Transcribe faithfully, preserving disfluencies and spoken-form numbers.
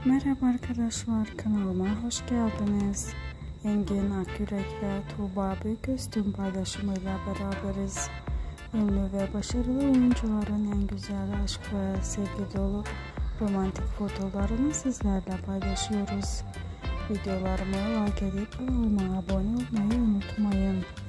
Merhaba arkadaşlar, kanalıma hoş geldiniz. Engin Akyürek ve Tuğba Büyüküstün paylaşımıyla beraberiz. Ünlü ve başarılı oyuncuların en güzel aşk ve sevgi dolu romantik fotolarını sizlerle paylaşıyoruz. Videolarımı like edip kanalıma abone olmayı unutmayın.